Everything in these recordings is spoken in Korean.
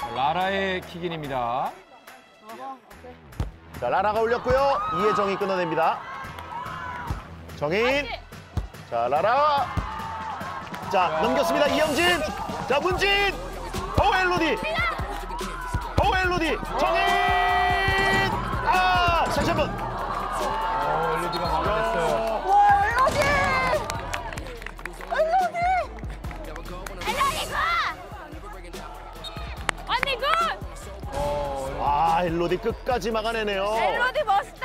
라라의 킥인입니다. 자, 라라가 올렸고요. 이혜정이 끊어냅니다. 정혜인. 자, 라라. 자, 넘겼습니다. 이영진. 자, 문진. 엘로디. 엘로디. 정혜인. 아, 다시 한 번. 엘로디가 막아냈어요. 와, 엘로디! 엘로디! 언니 굿! 아, 엘로디 끝까지 막아내네요. 엘로디 멋있다!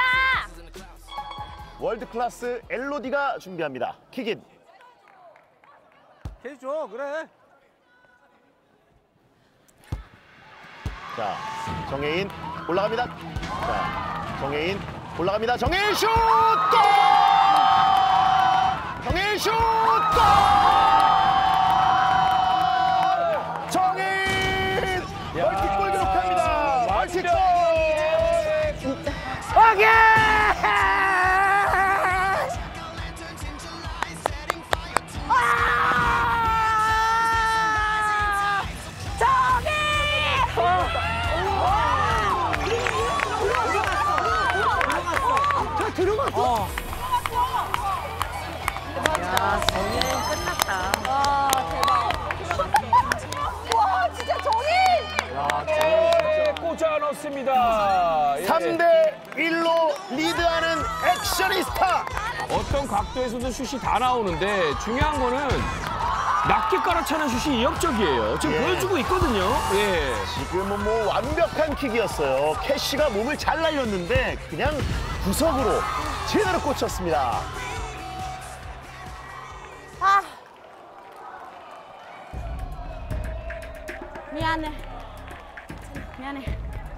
월드 클래스 엘로디가 준비합니다. 킥인. 해줘, 그래. 자, 정혜인 올라갑니다. 자, 정혜인 올라갑니다. 정혜인 슛! 골! 정혜인 슛! 골! 정혜인! 멀티골 기록합니다. 멀티골! 오케이! 들어갔어. 야, 정인 끝났다. 와, 대박. 와, 진짜 정인! 꽂아 넣습니다. 3대1로 리드하는 액션이스타. 어떤 각도에서도 슛이 다 나오는데 중요한 거는 낮게 깔아차는 슛이 위협적이에요. 지금 예. 보여주고 있거든요. 예. 지금은 뭐 완벽한 킥이었어요. 캐시가 몸을 잘 날렸는데 그냥 구석으로 제대로 꽂혔습니다. 아. 미안해. 미안해.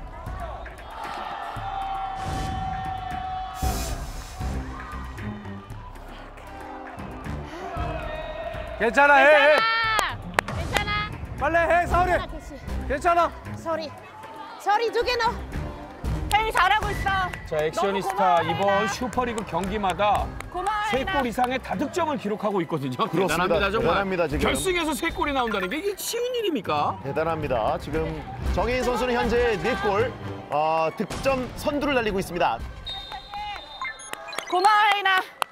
괜찮아, 해. 괜찮아. 빨리 해, 사오리. 괜찮아. 소리 두 개 넣어. 혜윤이 잘하고 있어. 자, 액션이스타 고마워, 이번 혜인아. 슈퍼리그 경기마다 고마워, 3골 이상의 다득점을 기록하고 있거든요. 대단합니다, 정말. 대단합니다, 지금. 결승에서 3골이 나온다는 게 이게 쉬운 일입니까? 대단합니다. 지금 정혜인 선수는 현재 4골, 득점 선두를 달리고 있습니다. 고마워, 혜인아.